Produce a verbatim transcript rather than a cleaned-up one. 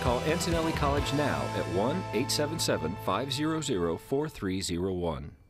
Call Antonelli College now at one eight seven seven, five hundred, four three zero one.